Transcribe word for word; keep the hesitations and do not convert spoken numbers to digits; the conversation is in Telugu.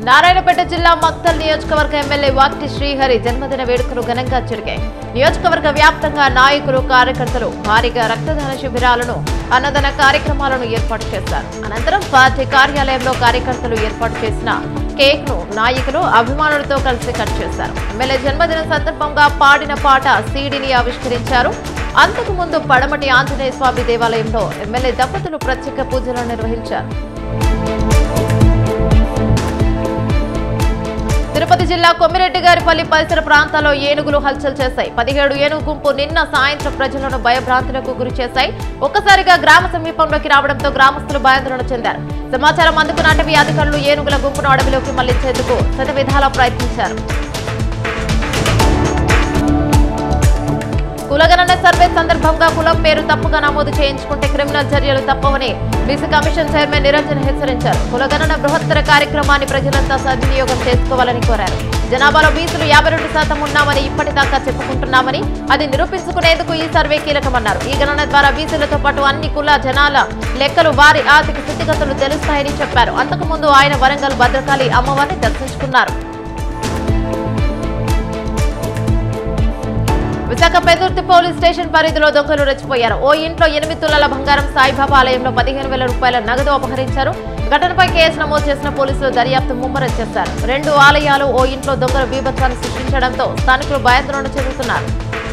నారాయణపేట జిల్లా మక్తల్ నియోజకవర్గ ఎమ్మెల్యే వాక్టి శ్రీహరి జన్మదిన వేడుకలు ఘనంగా జరిగాయి. నియోజకవర్గ వ్యాప్తంగా నాయకులు, కార్యకర్తలు భారీగా రక్తదాన శిబిరాలను, అన్నదాన కార్యక్రమాలను ఏర్పాటు చేశారు. అనంతరం పార్టీ కార్యాలయంలో కార్యకర్తలు ఏర్పాటు చేసిన కేక్ ను నాయకులు, అభిమానులతో కలిసి కట్ చేశారు. ఎమ్మెల్యే జన్మదిన సందర్భంగా పాడిన పాట సీడీని ఆవిష్కరించారు. అంతకు ముందు పడమటి ఆంజనేయ స్వామి దేవాలయంలో ఎమ్మెల్యే దంపతులు ప్రత్యేక పూజలు నిర్వహించారు. తిరుపతి జిల్లా కొమ్మిరెడ్డిగారిపల్లి పరిసర ప్రాంతాల్లో ఏనుగులు హల్చల్ చేశాయి. పదిహేడు ఏనుగు గుంపు నిన్న సాయంత్రం ప్రజలను భయభ్రాంతులకు గురి చేశాయి. ఒక్కసారిగా గ్రామ సమీపంలోకి రావడంతో గ్రామస్తులు భయాందోళన చెందారు. సమాచారం అందుకున్న అటవీ అధికారులు ఏనుగుల గుంపును అడవిలోకి మళ్లించేందుకు శతవిధాలా ప్రయత్నించారు. కులగణన సర్వే సందర్భంగా కులం పేరు తప్పుగా నమోదు చేయించుకుంటే క్రిమినల్ చర్యలు తప్పవని బీసీ కమిషన్ చైర్మన్ నిరంజన్ హెచ్చరించారు. కులగణన బృహత్తర కార్యక్రమాన్ని ప్రజలంతా సద్వినియోగం చేసుకోవాలని కోరారు. జనాభాలో బీసీలు యాభై రెండు శాతం ఉన్నామని ఇప్పటిదాకా చెప్పుకుంటున్నామని, అది నిరూపించుకునేందుకు ఈ సర్వే కీలకమన్నారు. ఈ గణన ద్వారా బీసీలతో పాటు అన్ని కుల జనాల లెక్కలు, వారి ఆర్థిక స్థితిగతులు తెలుస్తాయని చెప్పారు. అంతకుముందు ఆయన వరంగల్ భద్రకాళి అమ్మవారిని దర్శించుకున్నారు. విశాఖ పెదుర్తి పోలీస్ స్టేషన్ పరిధిలో దొంగలు రెచ్చిపోయారు. ఓ ఇంట్లో ఎనిమిది తులాల బంగారం, సాయిబాబా ఆలయంలో పదిహేను వేల రూపాయల నగదు అపహరించారు. ఘటనపై కేసు నమోదు చేసిన పోలీసులు దర్యాప్తు ముమ్మరం చేశారు. రెండు ఆలయాలు, ఓ ఇంట్లో దొంగలు బీభత్సాన్ని సృష్టించడంతో స్థానికులు భయాందోళన చెందుతున్నారు.